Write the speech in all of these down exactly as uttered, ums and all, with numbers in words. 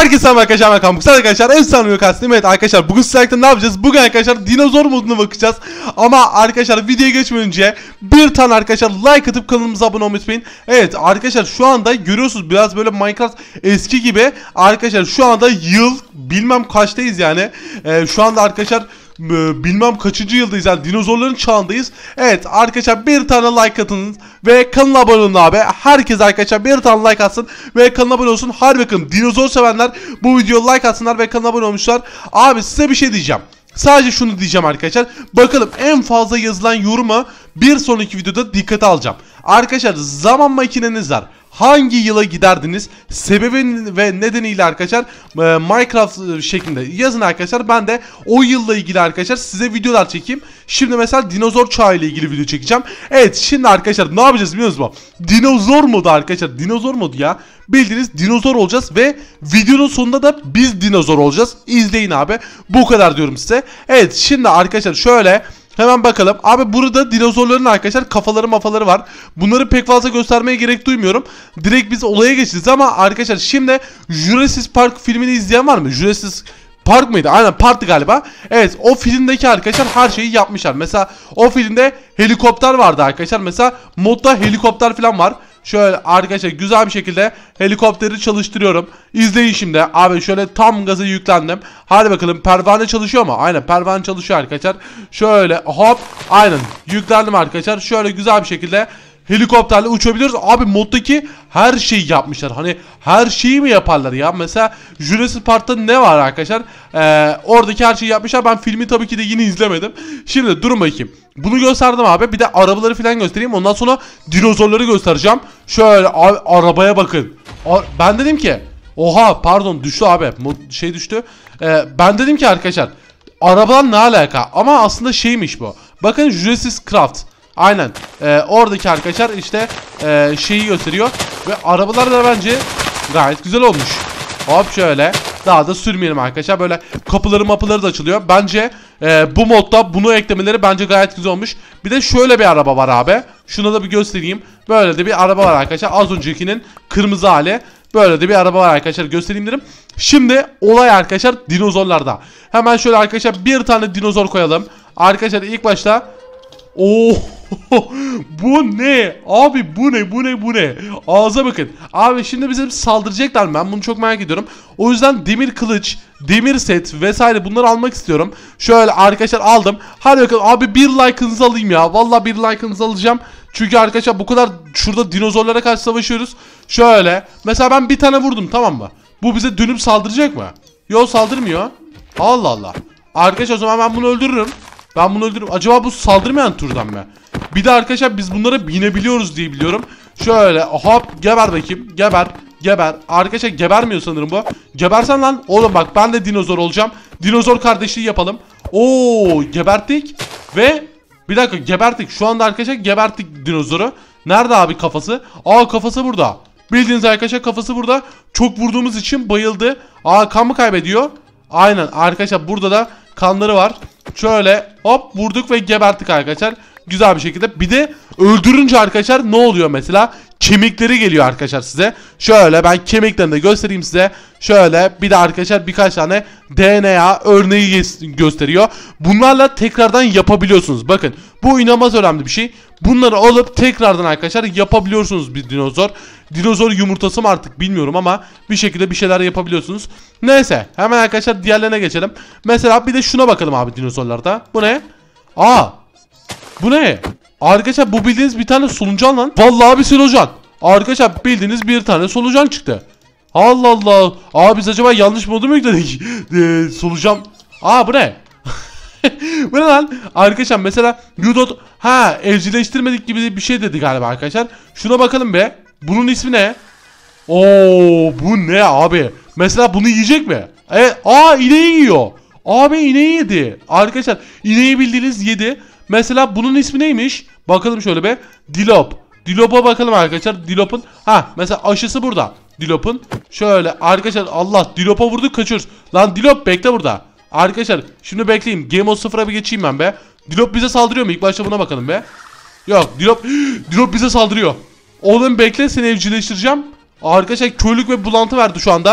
Herkese selam arkadaşlar, ben Kambuksal arkadaşlar, efsane yok aslında. Evet arkadaşlar, bugün sizlerle ne yapacağız? Bugün arkadaşlar dinozor moduna bakacağız. Ama arkadaşlar videoya geçmeden önce bir tane arkadaşlar like atıp kanalımıza abone olmayı unutmayın. Evet arkadaşlar, şu anda görüyorsunuz biraz böyle Minecraft eski gibi. Arkadaşlar şu anda yıl bilmem kaçtayız yani. Ee, şu anda arkadaşlar bilmem kaçıncı yıldayız yani, dinozorların çağındayız. Evet arkadaşlar, bir tane like atın ve kanala abone olun abi. Herkes arkadaşlar bir tane like atsın ve kanala abone olsun. Hadi bakın, dinozor sevenler bu videoya like atsınlar ve kanala abone olmuşlar. Abi size bir şey diyeceğim. Sadece şunu diyeceğim arkadaşlar. Bakalım en fazla yazılan yoruma bir sonraki videoda dikkate alacağım. Arkadaşlar, zaman makineniz var. Hangi yıla giderdiniz? Sebebi ve nedeniyle arkadaşlar Minecraft şeklinde yazın arkadaşlar. Ben de o yılla ilgili arkadaşlar size videolar çekeyim. Şimdi mesela dinozor çağı ile ilgili video çekeceğim. Evet, şimdi arkadaşlar ne yapacağız biliyor musunuz? Dinozor modu arkadaşlar. Dinozor modu ya. Bildiğiniz dinozor olacağız ve videonun sonunda da biz dinozor olacağız. İzleyin abi. Bu kadar diyorum size. Evet, şimdi arkadaşlar şöyle hemen bakalım. Abi burada dinozorların arkadaşlar kafaları mafaları var. Bunları pek fazla göstermeye gerek duymuyorum. Direkt biz olaya geçeceğiz ama arkadaşlar şimdi Jurassic Park filmini izleyen var mı? Jurassic Park mıydı? Aynen, Park'tı galiba. Evet, o filmdeki arkadaşlar her şeyi yapmışlar. Mesela o filmde helikopter vardı arkadaşlar. Mesela modda helikopter falan var. Şöyle arkadaşlar güzel bir şekilde helikopteri çalıştırıyorum. İzleyin şimdi. Abi şöyle tam gaza yüklendim. Hadi bakalım, pervane çalışıyor mu? Aynen, pervane çalışıyor arkadaşlar. Şöyle hop, aynen yüklendim arkadaşlar. Şöyle güzel bir şekilde helikopterle uçabiliyoruz. Abi moddaki her şeyi yapmışlar. Hani her şeyi mi yaparlar ya? Mesela Jurassic Park'ta ne var arkadaşlar? Ee, oradaki her şeyi yapmışlar. Ben filmi tabii ki de yine izlemedim. Şimdi durun bakayım. Bunu gösterdim abi. Bir de arabaları falan göstereyim. Ondan sonra dinozorları göstereceğim. Şöyle abi, arabaya bakın. Ben dedim ki oha, pardon, düştü abi. Şey düştü. Ee, ben dedim ki arkadaşlar, arabadan ne alaka? Ama aslında şeymiş bu. Bakın, Jurassic Craft. Aynen. Ee, oradaki arkadaşlar işte e, şeyi gösteriyor. Ve arabalar da bence gayet güzel olmuş. Hop şöyle. Daha da sürmeyelim arkadaşlar. Böyle kapıları mapıları da açılıyor. Bence e, bu modda bunu eklemeleri bence gayet güzel olmuş. Bir de şöyle bir araba var abi. Şuna da bir göstereyim. Böyle de bir araba var arkadaşlar. Az öncekinin kırmızı hali. Böyle de bir araba var arkadaşlar. Göstereyim dedim. Şimdi olay arkadaşlar dinozorlarda. Hemen şöyle arkadaşlar bir tane dinozor koyalım. Arkadaşlar ilk başta Oo, bu ne? Abi bu ne? Bu ne? Bu ne? Ağza bakın. Abi şimdi bize saldıracaklar mı? Ben bunu çok merak ediyorum. O yüzden demir kılıç, demir set vesaire bunları almak istiyorum. Şöyle arkadaşlar aldım. Hadi bakalım abi, bir like'ınızı alayım ya. Vallahi bir like'ınızı alacağım. Çünkü arkadaşlar bu kadar şurada dinozorlara karşı savaşıyoruz. Şöyle. Mesela ben bir tane vurdum, tamam mı? Bu bize dönüp saldıracak mı? Yok, saldırmıyor. Allah Allah. Arkadaşlar o zaman ben bunu öldürürüm. Ben bunu öldürürüm. Acaba bu saldırmayan turdan mı? Bir de arkadaşlar biz bunlara binebiliyoruz diye biliyorum. Şöyle hop, geber bakayım. Geber. Geber. Arkadaşlar gebermiyor sanırım bu. Gebersen lan. Oğlum bak, ben de dinozor olacağım. Dinozor kardeşliği yapalım. Oo, geberttik. Ve bir dakika, geberttik. Şu anda arkadaşlar geberttik dinozoru. Nerede abi kafası? Aa, kafası burada. Bildiğiniz arkadaşlar kafası burada. Çok vurduğumuz için bayıldı. Aa, kan mı kaybediyor? Aynen arkadaşlar, burada da kanları var. Şöyle hop vurduk ve geberttik arkadaşlar. Güzel bir şekilde. Bir de öldürünce arkadaşlar ne oluyor mesela? Kemikleri geliyor arkadaşlar size. Şöyle ben kemiklerini de göstereyim size. Şöyle bir de arkadaşlar birkaç tane D N A örneği gösteriyor. Bunlarla tekrardan yapabiliyorsunuz. Bakın, bu inanılmaz önemli bir şey. Bunları alıp tekrardan arkadaşlar yapabiliyorsunuz bir dinozor. Dinozor yumurtası mı artık bilmiyorum ama bir şekilde bir şeyler yapabiliyorsunuz. Neyse, hemen arkadaşlar diğerlerine geçelim. Mesela bir de şuna bakalım abi dinozorlarda. Bu ne? Aa, bu ne? Arkadaşlar bu bildiğiniz bir tane solucan lan. Vallahi bir solucan. Arkadaşlar bildiğiniz bir tane solucan çıktı. Allah Allah. Aa, biz acaba yanlış modu mu yükledik? ee, solucan. Aa, bu ne? Bu ne lan? Arkadaşlar mesela Udot, ha, evcilleştirmedik gibi bir şey dedi galiba arkadaşlar. Şuna bakalım be. Bunun ismi ne? Oo, bu ne abi? Mesela bunu yiyecek mi? Evet. Aa, ineği yiyor. Abi ineği yedi. Arkadaşlar ineği bildiğiniz yedi. Mesela bunun ismi neymiş? Bakalım şöyle be. Dilop. Dilop'a bakalım arkadaşlar. Dilop'un. Ha, mesela aşısı burada. Dilop'un. Şöyle arkadaşlar, Allah, Dilop'a vurduk, kaçıyoruz. Lan Dilop bekle burada. Arkadaşlar şimdi bekleyeyim. Game of sıfıra bir geçeyim ben be. Dilop bize saldırıyor mu? İlk başta buna bakalım be. Yok, Dilop Dilop bize saldırıyor. Oğlum bekle, seni evcilleştireceğim. Arkadaşlar körlük ve bulantı verdi şu anda.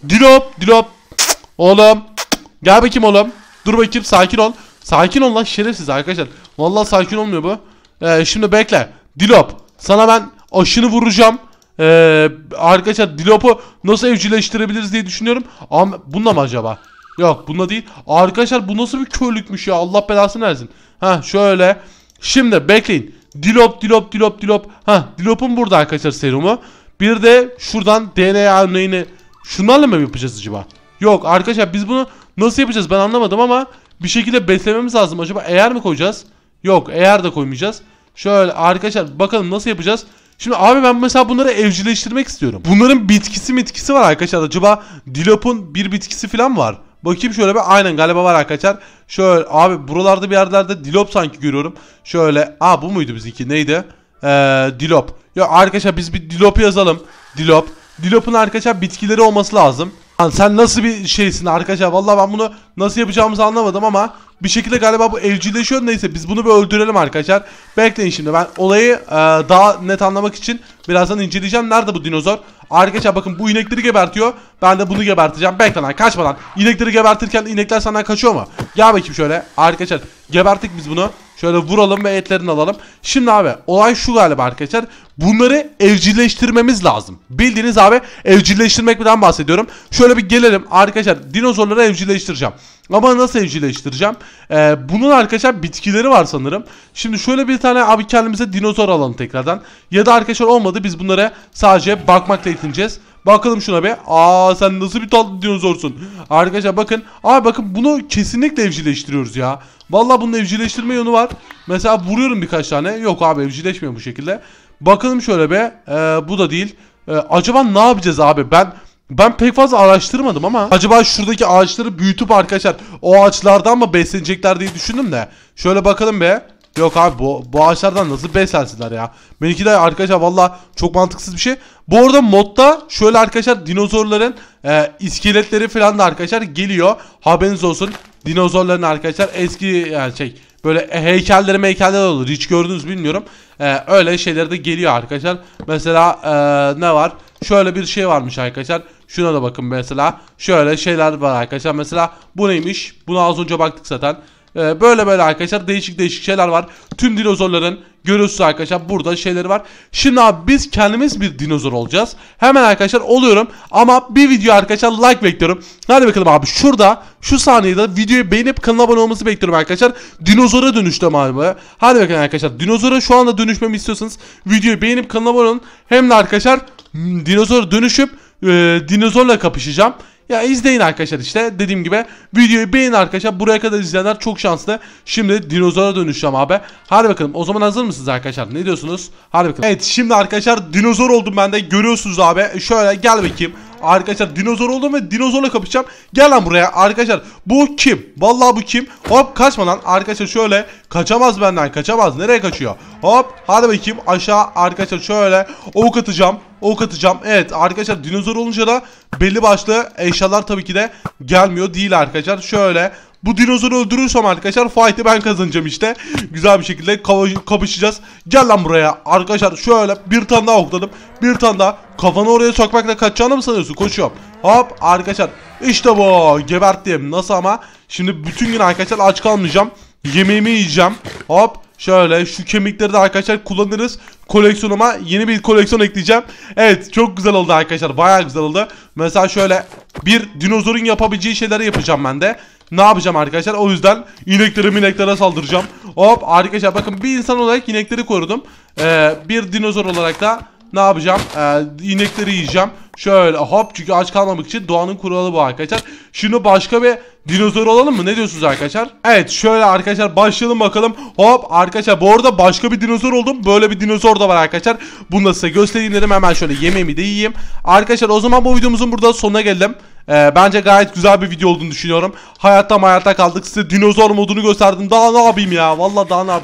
Dilop Dilop. Oğlum. Gel bakayım oğlum. Dur bakayım, sakin ol. Sakin ol lan şerefsiz arkadaşlar. Vallahi sakin olmuyor bu. Ee, şimdi bekle. Dilop. Sana ben aşını vuracağım. Ee, arkadaşlar Dilop'u nasıl evcilleştirebiliriz diye düşünüyorum. Ama bununla mı acaba? Yok bununla değil. Arkadaşlar bu nasıl bir körlükmüş ya. Allah belasını versin. Ha şöyle. Şimdi bekleyin. Dilop Dilop Dilop Dilop. Ha Dilop'un burada arkadaşlar serumu. Bir de şuradan D N A örneğini şunlarla mı yapacağız acaba? Yok arkadaşlar biz bunu nasıl yapacağız ben anlamadım ama bir şekilde beslememiz lazım. Acaba eğer mi koyacağız? Yok eğer de koymayacağız. Şöyle arkadaşlar bakalım nasıl yapacağız. Şimdi abi ben mesela bunları evcilleştirmek istiyorum. Bunların bitkisi bitkisi var arkadaşlar. Acaba Dilop'un bir bitkisi falan var. Bakayım şöyle bir, aynen galiba var arkadaşlar. Şöyle abi buralarda bir yerlerde Dilop sanki görüyorum. Şöyle aa bu muydu bizimki neydi? Ee, Dilop. Ya arkadaşlar biz bir Dilop'u yazalım. Dilop. Dilop'un arkadaşlar bitkileri olması lazım. Lan sen nasıl bir şeysin arkadaşlar? Vallahi ben bunu nasıl yapacağımızı anlamadım ama bir şekilde galiba bu evcilleşiyor. Neyse biz bunu bir öldürelim arkadaşlar. Bekleyin şimdi ben olayı e, daha net anlamak için birazdan inceleyeceğim. Nerede bu dinozor? Arkadaşlar bakın bu inekleri gebertiyor. Ben de bunu geberteceğim. Bekle lan kaçma lan. İnekleri gebertirken inekler senden kaçıyor mu? Gel bakayım şöyle. Arkadaşlar geberttik biz bunu. Şöyle vuralım ve etlerini alalım. Şimdi abi olay şu galiba arkadaşlar. Bunları evcilleştirmemiz lazım. Bildiğiniz abi evcilleştirmekten bahsediyorum. Şöyle bir gelelim arkadaşlar. Dinozorları evcilleştireceğim. Ama nasıl evcilleştireceğim? Ee, bunun arkadaşlar bitkileri var sanırım. Şimdi şöyle bir tane abi kendimize dinozor alalım tekrardan. Ya da arkadaşlar olmadı biz bunlara sadece bakmakla yetineceğiz. Bakalım şuna be. Aa sen nasıl bir tatlı dinozorsun. Arkadaşlar bakın. Abi bakın bunu kesinlikle evcilleştiriyoruz ya. Vallahi bunun evcilleştirme yönü var. Mesela vuruyorum birkaç tane. Yok abi evcilleşmiyor bu şekilde. Bakalım şöyle be. Ee, bu da değil. Ee, acaba ne yapacağız abi? Ben ben pek fazla araştırmadım ama acaba şuradaki ağaçları büyütüp arkadaşlar o ağaçlardan mı beslenecekler diye düşündüm de. Şöyle bakalım be. Yok abi bu, bu ağaçlardan nasıl beslensinler ya. Benimki de arkadaşlar valla çok mantıksız bir şey. Bu arada modda şöyle arkadaşlar dinozorların e, iskeletleri falan da arkadaşlar geliyor. Haberiniz olsun. Dinozorların arkadaşlar eski yani şey böyle heykelleri heykeller olur. Hiç gördünüz bilmiyorum. E, öyle şeyler de geliyor arkadaşlar. Mesela e, ne var? Şöyle bir şey varmış arkadaşlar. Şuna da bakın mesela. Şöyle şeyler var arkadaşlar. Mesela bu neymiş? Buna az önce baktık zaten. Ee, böyle böyle arkadaşlar değişik değişik şeyler var. Tüm dinozorların görüyorsunuz arkadaşlar burada şeyleri var. Şimdi abi biz kendimiz bir dinozor olacağız. Hemen arkadaşlar oluyorum ama bir video arkadaşlar like bekliyorum. Hadi bakalım abi şurada şu saniyede videoyu beğenip kanala abone olması bekliyorum arkadaşlar. Dinozora dönüştüm abi. Hadi bakalım arkadaşlar dinozora şu anda dönüşmemi istiyorsanız videoyu beğenip kanala abone olun. Hem de arkadaşlar hmm, dinozora dönüşüp e, dinozorla kapışacağım. Ya izleyin arkadaşlar işte dediğim gibi videoyu beğenin arkadaşlar, buraya kadar izleyenler çok şanslı. Şimdi dinozora dönüşeceğim abi. Hadi bakalım o zaman hazır mısınız arkadaşlar, ne diyorsunuz? Hadi bakalım. Evet şimdi arkadaşlar dinozor oldum ben de, görüyorsunuz abi. Şöyle gel bakayım. Arkadaşlar dinozor oldum ve dinozorla kapışacağım. Gel lan buraya arkadaşlar. Bu kim? Vallahi bu kim? Hop kaçma lan arkadaşlar, şöyle kaçamaz benden, kaçamaz. Nereye kaçıyor? Hop hadi bakayım aşağı arkadaşlar, şöyle ok atacağım. Ok atacağım. Evet arkadaşlar dinozor olunca da belli başlı eşyalar tabii ki de gelmiyor değil arkadaşlar. Şöyle bu dinozoru öldürürsem arkadaşlar fight'ı ben kazanacağım işte. Güzel bir şekilde kapışacağız. Gel lan buraya arkadaşlar, şöyle bir tane daha okladım. Bir tane daha. Kafanı oraya sokmakla kaçacağını mı sanıyorsun? Koşuyorum. Hop arkadaşlar işte bu, geberttim. Nasıl ama? Şimdi bütün gün arkadaşlar aç kalmayacağım. Yemeğimi yiyeceğim. Hop şöyle şu kemikleri de arkadaşlar kullanırız. Koleksiyonuma yeni bir koleksiyon ekleyeceğim. Evet çok güzel oldu arkadaşlar, bayağı güzel oldu. Mesela şöyle bir dinozorun yapabileceği şeyleri yapacağım ben de. Ne yapacağım arkadaşlar? O yüzden ineklere mineklere saldıracağım. Hop arkadaşlar bakın, bir insan olarak inekleri korudum. Ee, bir dinozor olarak da ne yapacağım? Ee, inekleri yiyeceğim. Şöyle hop, çünkü aç kalmamak için doğanın kuralı bu arkadaşlar. Şimdi başka bir dinozor olalım mı? Ne diyorsunuz arkadaşlar? Evet şöyle arkadaşlar başlayalım bakalım. Hop arkadaşlar bu arada başka bir dinozor oldum. Böyle bir dinozor da var arkadaşlar. Bunu da size göstereyim dedim. Hemen şöyle yemeğimi de yiyeyim. Arkadaşlar o zaman bu videomuzun burada sonuna geldim. Ee, bence gayet güzel bir video olduğunu düşünüyorum. Hayatta hayatta kaldık. Size dinozor modunu gösterdim. Daha ne yapayım ya? Vallahi daha ne yapayım?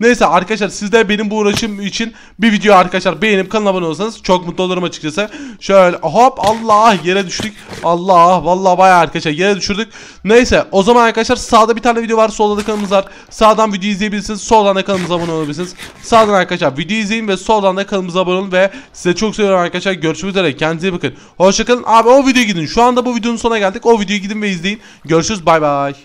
Neyse arkadaşlar, siz de benim bu uğraşım için bir video arkadaşlar beğenip kanala abone olsanız çok mutlu olurum açıkçası. Şöyle hop, Allah, yere düştük. Allah, vallahi bayağı arkadaşlar yere düşürdük. Neyse o zaman arkadaşlar, sağda bir tane video var, solda da kanalımız var. Sağdan video izleyebilirsiniz, soldan da kanalımıza abone olabilirsiniz. Sağdan arkadaşlar video izleyin ve soldan da kanalımıza abone olun ve size çok seviyorum arkadaşlar. Görüşmek üzere, kendinize iyi bakın. Hoşçakalın abi. O videoya gidin, şu anda bu videonun sonuna geldik. O videoya gidin ve izleyin. Görüşürüz, bay bay.